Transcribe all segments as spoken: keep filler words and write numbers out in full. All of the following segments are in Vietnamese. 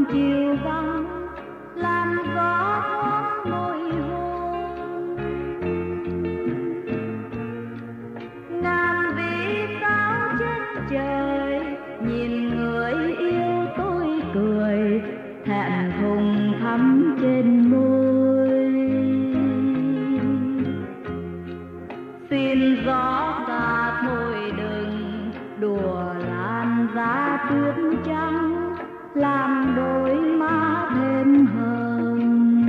chiều vắng làm gió thoáng môi hôn. Ngàn vì sao trên trời nhìn người yêu tôi cười, thẹn thùng thắm trên môi. Xin gió xa thôi đừng đùa lan giá tuyết trắng, làm đôi má thêm hồng.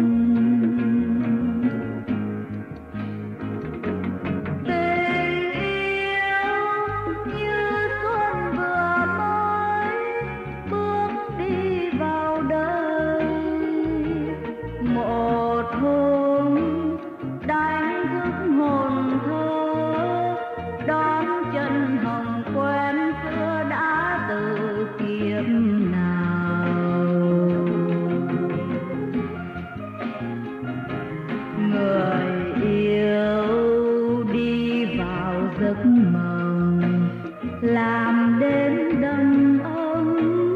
Tình yêu như xuân vừa mới bước đi vào đời, một hôm đánh thức hồn thơ, đón chân hồng quen xưa đã từ kiếp nào. Người yêu đi vào giấc mộng, làm đêm đầm ấm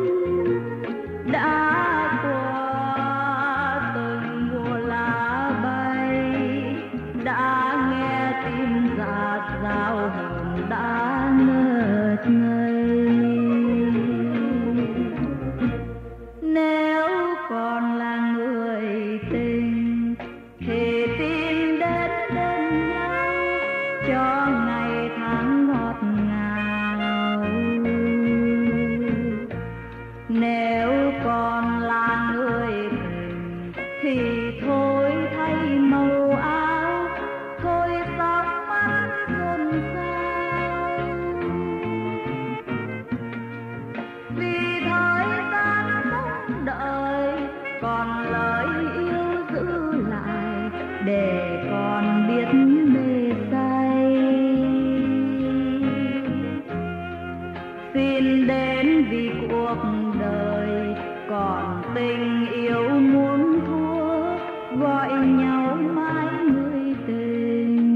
đã qua từng mùa lá bay, đã nghe tim rạt rào hồn đã ngất ngây. Nếu còn là người tình thì tìm đến bên nhau cho ngày tháng ngọt ngào. Nếu còn là người tình thì thôi thay màu áo, thôi tóc mắt xôn xao. Vì thời gian không đợi, còn lời yêu giữ lại để còn biết mê say. Xin đến vì cuộc đời còn tình yêu muốn thua, gọi nhau mãi người tình.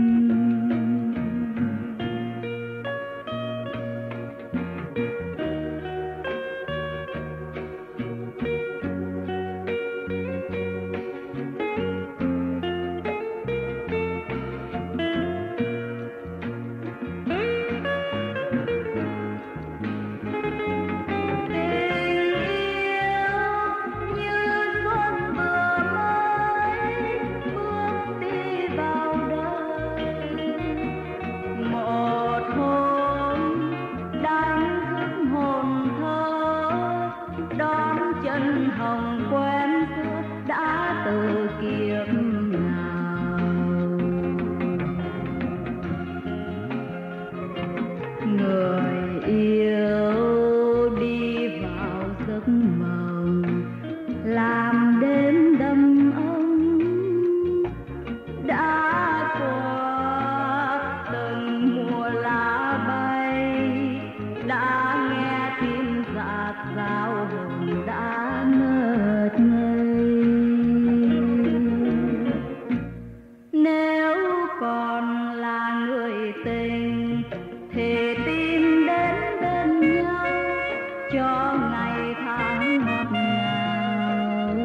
Hồng quen xưa đã từ kiếp nào. Người yêu đi vào giấc mộng, làm đêm đầm ấm đã qua từng mùa lá bay, đã nghe tim rạt rào hồn đã ngất ngây. Nếu còn là người tình thì tìm đến bên nhau cho ngày tháng ngọt ngào.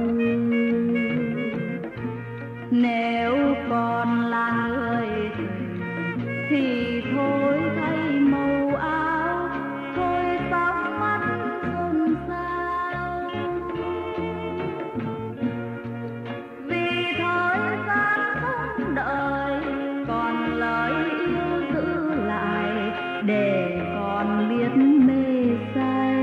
Nếu còn là người tình thì thôi thay màu áo, thôi tóc mắt xôn xao. Vì thời gian không đợi, còn lời yêu giữ lại để còn biết mê say.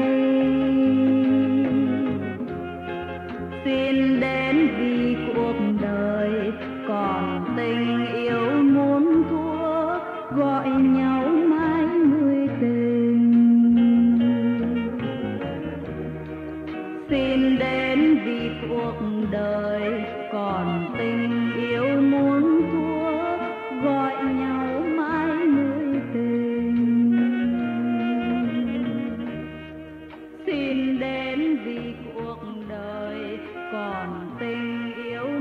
Xin đến vì cuộc đời còn tình yêu muốn thua, gọi nhau mãi người tình. Xin đến vì cuộc đời còn tình yêu muốn thua, gọi nhau mãi người tình. Xin đến vì cuộc đời còn tình yêu